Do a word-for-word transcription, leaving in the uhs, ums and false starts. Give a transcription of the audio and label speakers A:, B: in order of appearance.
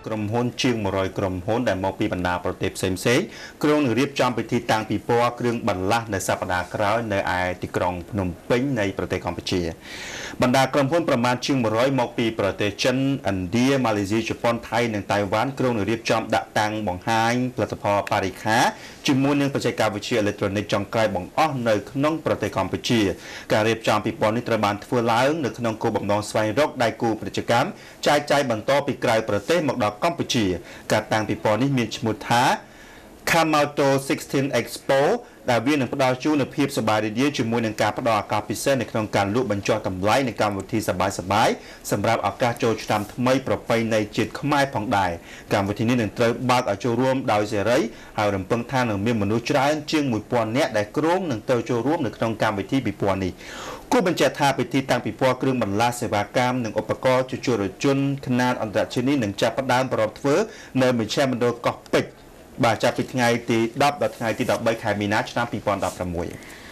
A: ក្រុមហ៊ុនជាងmột trămក្រុមហ៊ុនដែលមកពីបណ្ដាប្រទេសផ្សេងៗក្រុងនឹងរៀបចំពិធីតាំងពិព័រណ៍គ្រឿងបន្លាស់នៅសប្តាហ៍ក្រោយនៅឯទីក្រុងភ្នំពេញនៃប្រទេសកម្ពុជាបណ្ដាក្រុមហ៊ុនប្រមាណជាងmột trămមកពីប្រទេសចិនឥណ្ឌាម៉ាឡេស៊ីជប៉ុនថៃនិងតៃវ៉ាន់ក្រុងនឹងរៀបចំដាក់តាំងបង្ហាញផលិតផលបរិក្ខារជាមួយនឹងបច្ចេកវិទ្យាអេឡិចត្រូនិកចុងក្រោយបង្អស់នៅក្នុងប្រទេសកម្ពុជាការរៀបចំពិព័រណ៍នេះត្រូវបានធ្វើឡើងនៅក្នុងគោលបំណងស្វែងរកដៃគូពាណិជ្ជកម្មចែកចាយបន្តពីក្រៅប្រទេសមកដល់កម្ពុជាការតាំងពិព័រណ៍នេះមានឈ្មោះថា Kamato sixteen Expo ដែលវានឹងផ្ដល់ជូននូវភាពសប្បាយរីករាយជាមួយនឹងការផ្ដល់ឱកាសពិសេសនៅក្នុងការលក់បញ្ចុះតម្លៃនៃកម្មវិធីសប្បាយៗសម្រាប់ឱកាសចូលឆ្នាំថ្មីប្រពៃណីជាតិខ្មែរផងដែរកម្មវិធីនេះនឹងត្រូវបើកឲ្យចូលរួមដោយសេរីហើយរំពឹងថានឹងមានមនុស្សច្រើនជាងmột nghìnនាក់ដែលគ្រោងនឹងទៅចូលរួមនៅក្នុងកម្មវិធីពិព័រណ៍នេះគូបញ្ជាក់ថាពិធីតាំងពិព័រណ៍គ្រឿងបន្លាស់សេវាកម្មនិងឧបករណ៍ជួសជុលរថយន្តខ្នាតអន្តរជាតិនេះនឹងចាប់ផ្ដើមប្រពធ្វើនៅមជ្ឈមណ្ឌលកោះពេជ្របាទចាប់ពីថ្ងៃទីដប់ដល់ថ្ងៃទីដប់បីខែមីនាឆ្នាំពីរពាន់ដប់ប្រាំមួយ